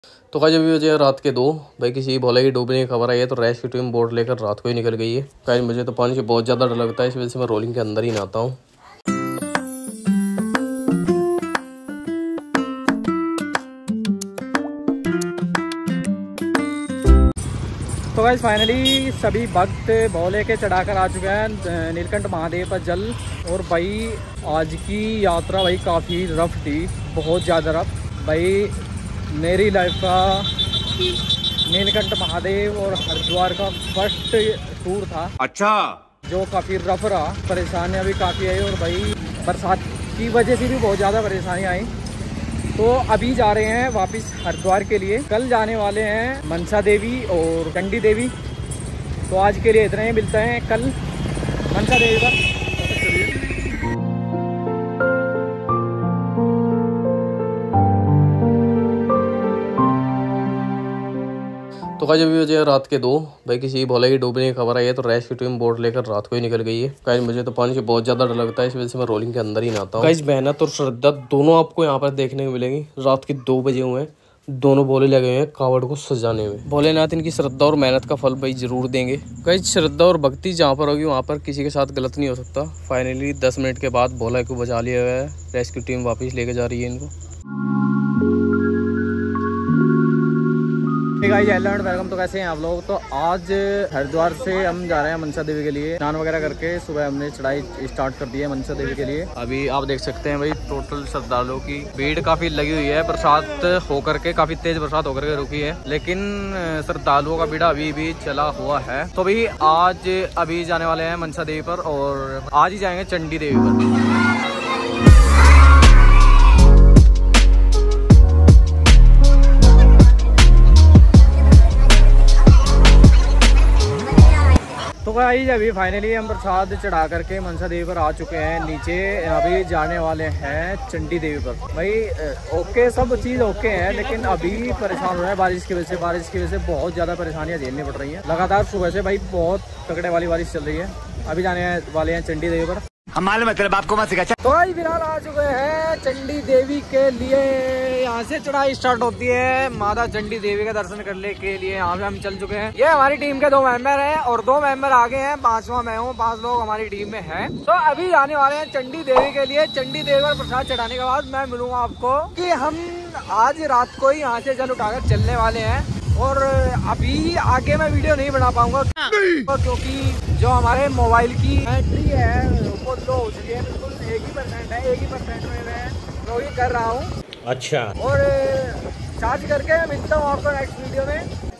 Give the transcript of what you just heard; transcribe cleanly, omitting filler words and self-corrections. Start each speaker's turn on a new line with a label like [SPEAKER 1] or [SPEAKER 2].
[SPEAKER 1] तो गाइस अभी बजे रात के 2 भाई किसी भोले की डूबने की खबर आई है तो रेस्क्यू टीम बोट लेकर रात को ही निकल गई है। गाइस मुझे तो पानी से बहुत ज़्यादा डर लगता है, इस वजह से मैं रोलिंग के अंदर ही नहाता हूँ।
[SPEAKER 2] तो गाइस फाइनली सभी भक्त भोले के चढ़ाकर आ चुके हैं नीलकंठ महादेव पर जल। और भाई आज की यात्रा भाई काफ़ी रफ थी, बहुत ज़्यादा रफ। भाई मेरी लाइफ का नीलकंठ महादेव और हरिद्वार का फर्स्ट टूर था। अच्छा, जो काफ़ी रफ रहा, परेशानियाँ भी काफ़ी आई और भाई बरसात की वजह से भी बहुत ज़्यादा परेशानियाँ आई। तो अभी जा रहे हैं वापस हरिद्वार के लिए, कल जाने वाले हैं मनसा देवी और चंडी देवी। तो आज के लिए इतना ही, मिलते हैं कल मनसा देवी पर।
[SPEAKER 1] तो गाइस अभी बजे रात के 2 भाई किसी भोले की डूबने की खबर आई है तो रेस्क्यू टीम बोट लेकर रात को ही निकल गई है। गाइस मुझे तो पानी से बहुत ज़्यादा डर लगता है, इस वजह से मैं रोलिंग के अंदर ही नहाता हूँ। गाइस मेहनत और श्रद्धा दोनों आपको यहाँ पर देखने को मिलेंगी। रात के 2 बजे हुए हैं, दोनों भोले लगे हुए हैं कावड़ को सजाने में। भोलेनाथ इनकी श्रद्धा और मेहनत का फल भाई जरूर देंगे। गाइस श्रद्धा और भक्ति जहाँ पर होगी वहाँ पर किसी के साथ गलत नहीं हो सकता। फाइनली 10 मिनट के बाद भोला को बचा लिया गया है, रेस्क्यू टीम वापस लेके जा रही है इनको।
[SPEAKER 2] Guys hello and welcome. तो कैसे हैं आप लोग? तो आज हरिद्वार से हम जा रहे हैं मनसा देवी के लिए। स्नान वगैरह करके सुबह हमने चढ़ाई स्टार्ट कर दी है मनसा देवी के लिए। अभी आप देख सकते हैं भाई टोटल श्रद्धालुओं की भीड़ काफी लगी हुई है। बरसात होकर के काफी तेज बरसात होकर के रुकी है, लेकिन श्रद्धालुओं का भीड़ अभी भी चला हुआ है। तो भाई आज अभी जाने वाले हैं मनसा देवी पर और आज ही जाएंगे चंडी देवी पर। तो गाइस अभी फाइनली हम प्रसाद चढ़ा करके मनसा देवी पर आ चुके हैं नीचे। अभी जाने वाले हैं चंडी देवी पर। भाई ओके, सब चीज़ ओके है, लेकिन अभी परेशान हो रहे हैं बारिश की वजह से। बारिश की वजह से बहुत ज़्यादा परेशानियां झेलनी पड़ रही हैं। लगातार सुबह से भाई बहुत तगड़े वाली बारिश चल रही है। अभी जाने वाले हैं चंडी देवी पर।
[SPEAKER 3] हम मालूम है तेरे बाप को मत सिखा।
[SPEAKER 2] तो भाई फिलहाल आ चुके हैं चंडी देवी के लिए। यहाँ से चढ़ाई स्टार्ट होती है माता चंडी देवी के दर्शन करने के लिए। यहाँ पे हम चल चुके हैं। ये हमारी टीम के 2 मेंबर हैं और 2 मेंबर आगे हैं, 5वां मैं हूँ। 5 लोग हमारी टीम में हैं। तो अभी जाने वाले हैं चंडी देवी के लिए। चंडी देवी पर प्रसाद चढ़ाने के बाद मैं मिलूंगा आपको कि हम आज रात को ही यहाँ से जल उठाकर चलने वाले हैं। और अभी आगे मैं वीडियो नहीं बना पाऊंगा क्योंकि जो हमारे मोबाइल की बैटरी है वो लो हो चुकी है, बिल्कुल 1% है। 1% में मैं रोई कर रहा हूँ।
[SPEAKER 3] अच्छा,
[SPEAKER 2] और चार्ज करके मिलता हूँ आपको नेक्स्ट वीडियो में।